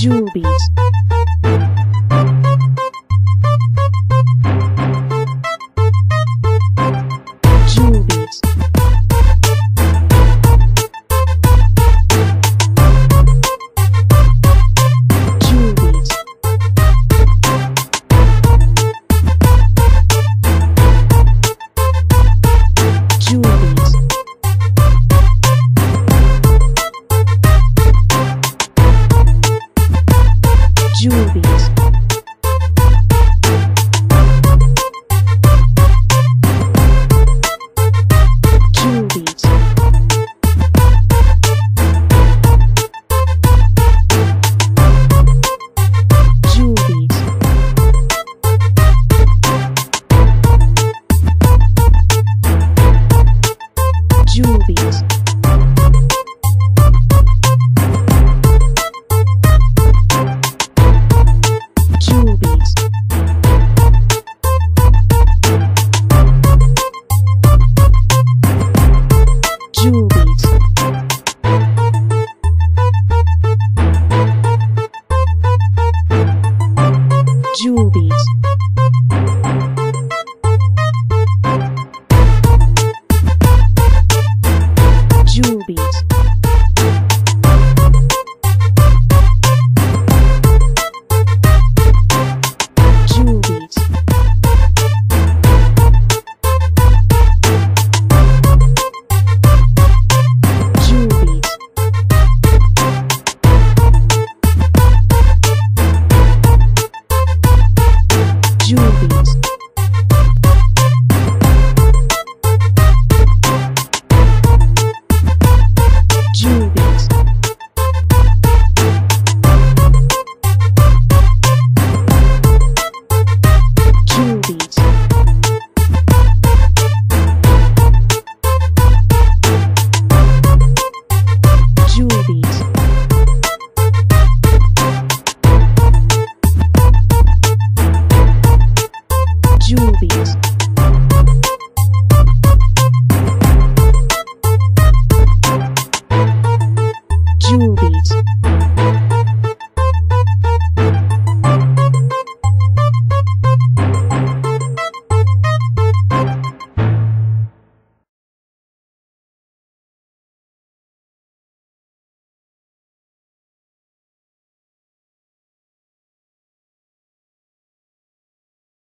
Jewel beads. Jewel beads. Jewel beads. Jewel beads. Jewel beads. Jewel beads. Jewel beads. Jewel beads. Jewel beads. Jewel beads. Jewel beads. Jewel beads. Jewel beads. Jewel beads. Jewel beads. Jewel beads. Jewel beads. Jewel beads. Jewel beads.